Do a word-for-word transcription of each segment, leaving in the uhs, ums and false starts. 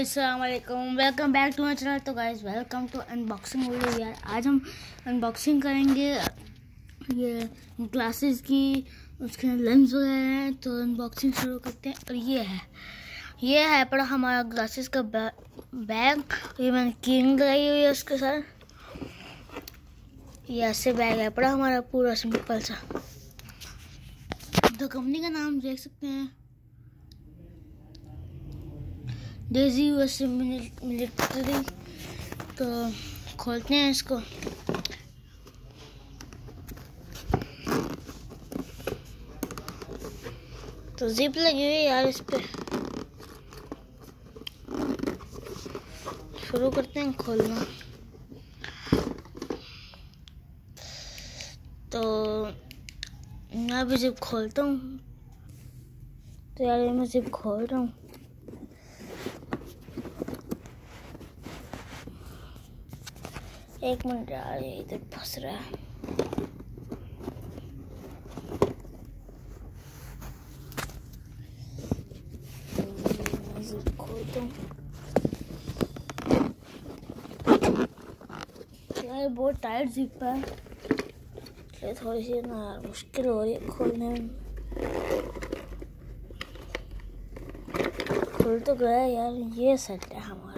Guys, अस्सलाम वालेकुम, welcome back to my channel. तो guys welcome to unboxing video. यार आज हम अनबॉक्सिंग करेंगे ये ग्लासेस की, उसके लेंस वगैरह हैं। तो अनबॉक्सिंग शुरू करते हैं। और ये है ये है पड़ा हमारा ग्लासेस का बैग। ये मैंने कीन लगाई हुई है उसके साथ। ये ऐसे बैग है पड़ा हमारा, पूरा सिंपल सा। तो कंपनी का नाम देख सकते हैं, डेजी यूएस मिलिट्री। तो खोलते हैं इसको। तो जिप लगी हुई है यार इस पे। शुरू करते हैं खोलना। तो मैं अभी जिप खोलता हूँ। तो यार मैं जिप खोल रहा हूँ। एक मिनट यार, ये इधर फंस रहा है। खोलता हूँ यार, बहुत टाइट जिप है। ये थोड़ी सी ना यार मुश्किल हो रही है खोलने में। खुल तो गया यार। ये सेट है हमारा।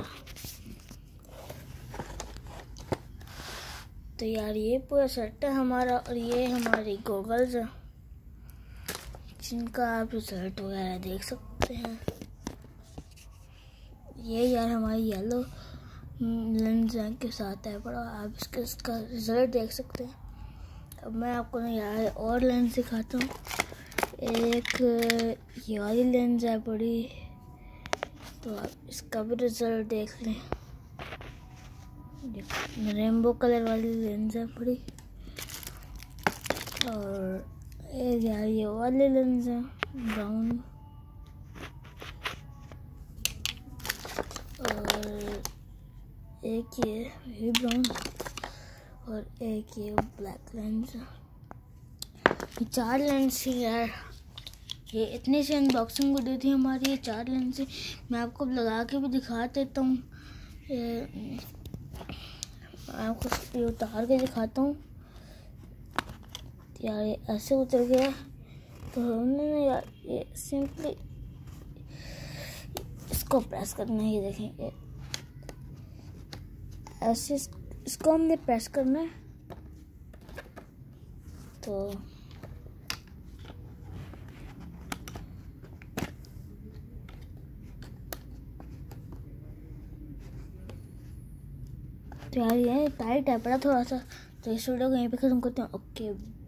तो यार ये पूरा सेट है हमारा। और ये हमारी गॉगल्स है, जिनका आप रिजल्ट वगैरह देख सकते हैं। ये यार हमारी येलो लेंस के साथ है बड़ा। आप इसके इसका रिजल्ट देख सकते हैं। अब मैं आपको ना यार और लेंस दिखाता हूँ। एक ये वाली लेंस है बड़ी, तो आप इसका भी रिजल्ट देख लें। रेनबो कलर वाली लेंस है बड़ी। और एक यार ये वाली लेंस है ब्राउन। और एक ये ये ब्राउन। और एक ये ब्लैक लेंस है। ये चार लेंस ही यार। ये इतनी सी अनबॉक्सिंग वीडियो थी हमारी। ये चार लेंस है। मैं आपको लगा के भी दिखा देता हूँ। आपको ये उतार के दिखाता हूँ। यार ये ऐसे उतर गया। तो हमने ना यार ये सिंपली इसको प्रेस करना है। ये देखें, ऐसे इसको हमने प्रेस करना है। तो तो यार ये टाइट है पड़ा थोड़ा सा। तो इस वीडियो को यहीं पे खत्म करते हैं। ओके।